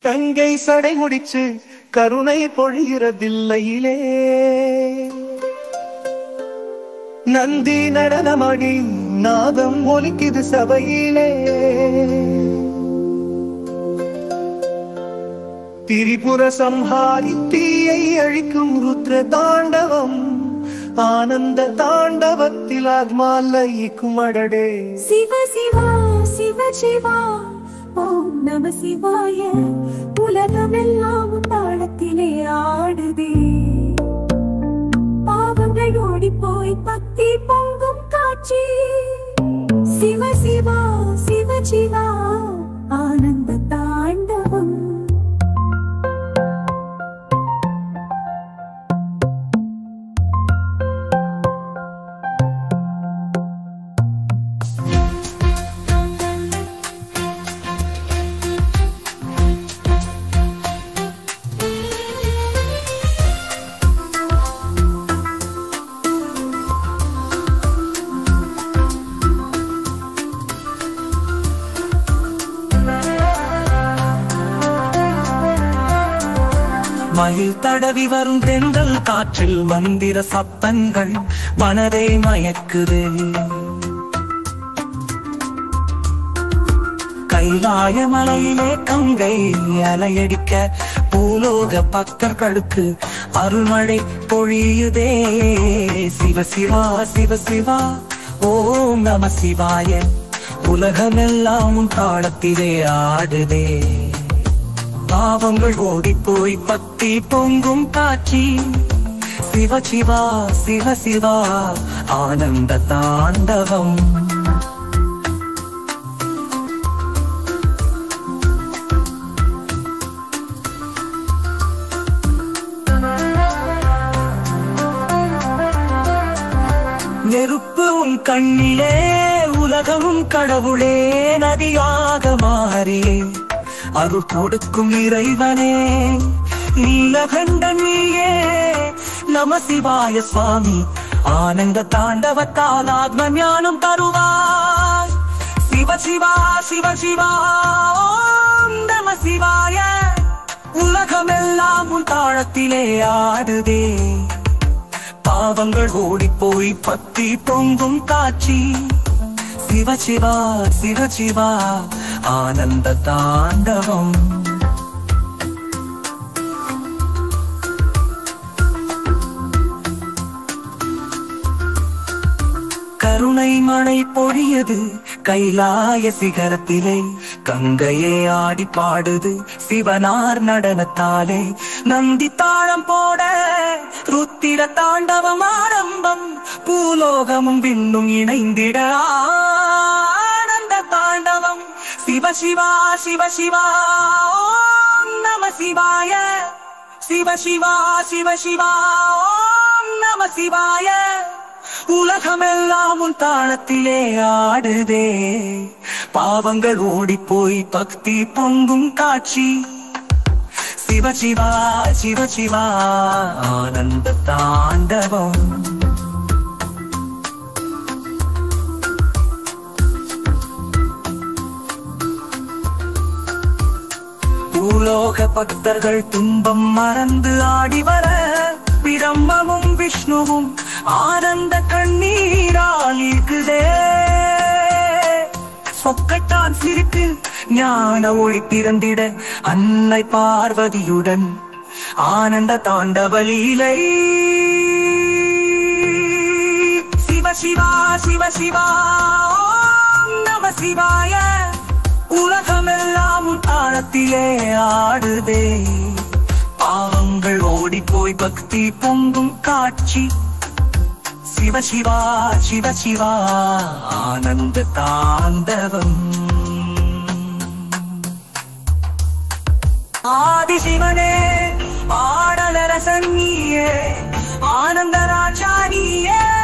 கங்கை சடை முடிச்சு கருணை பொழிகிறதில்லையிலே நந்தி நடனமாடி நாதம் ஒலிக்குது சபையிலே திரிபுர சம்ஹாரி தீயை அழிக்கும் ருத்ர தாண்டவம் ஆனந்த தாண்டவத்தில் ஆத்மா லயிக்கும் அடடே சிவ சிவா சிவ சிவா ஓம் நம சிவாய உலகமெல்லாம் தாளத்திலே ஆடுதே பாவங்கள் ஓடி போய் பக்தி பொங்கும் காட்சி சிவ சிவா சிவ சிவா ஆனந்த தாண்டவம் மயில் தடவி வரும் தென்றல் காற்றில் மந்திர சத்தங்கள் மனதை மயக்குது கைலாய மலையிலே கங்கை அலையடிக்க பூலோக பக்தர்களுக்கு அருள்மழை பொழியுதே சிவ சிவா சிவ சிவா ஓம் நம சிவாய உலகமெல்லாம் தாளத்திலே ஆடுதே பாவங்கள் ஓடி போய் பக்தி பொங்கும் காட்சி சிவ சிவா சிவ சிவா ஆனந்த தாண்டவம் நெருப்பு உன் கண்ணிலே உலகமும் கடவுளே நதியாக மாறியே அருள் கொடுக்கும் இறைவனே நீலகண்டன் நீயே நம சிவாய சுவாமி ஆனந்த தாண்டவத்தால் ஆத்ம ஞானம் தருவாய் சிவ சிவா சிவ சிவா ஓம் நம சிவாய உலகமெல்லாம் உன் தாளத்திலே ஆடுதே பாவங்கள் ஓடி போய் பக்தி பொங்கும் காட்சி சிவ சிவா சிவ சிவா ஆனந்த தாண்டவம் கருணை மழை பொழியது கைலாய சிகரத்திலே கங்கையே ஆடி பாடுது சிவனார் நடனத்தாலே நந்தி தாளம் போட ருத்திர தாண்டவம் ஆரம்பம் பூலோகமும் விண்ணும் இணைந்திட ஆனந்த தாண்டவம் சிவ சிவா சிவ சிவா ஓம் நம சிவாய சிவ சிவா சிவ சிவா ஓம் நம சிவாய உலகமெல்லாம் உன் தாளத்திலே ஆடுதே பாவங்கள் ஓடி போய் பக்தி பொங்கும் காட்சி சிவ சிவா சிவ சிவா ஆனந்த தாண்டவம் பூலோக பக்தர்கள் துன்பம் மறந்து ஆடி வர பிரம்மமும் விஷ்ணுவும் ஆனந்த கண்ணீரால் இருக்குதே சொக்கட்டான் சிரித்து ஞான ஒளி பிறந்திட அன்னை பார்வதியுடன் ஆனந்த தாண்டவ லீலை சிவ சிவா சிவ சிவா ஓம் நம சிவாய உலகமெல்லாம் தாளத்திலே ஆடுதே பாவங்கள் ஓடி போய் பக்தி பொங்கும் காட்சி சிவ சிவா சிவ சிவா ஆனந்த தாண்டவம் ஆதிசிவனே ஆடலரசன் நீயே ஆனந்த ராஜா நீயே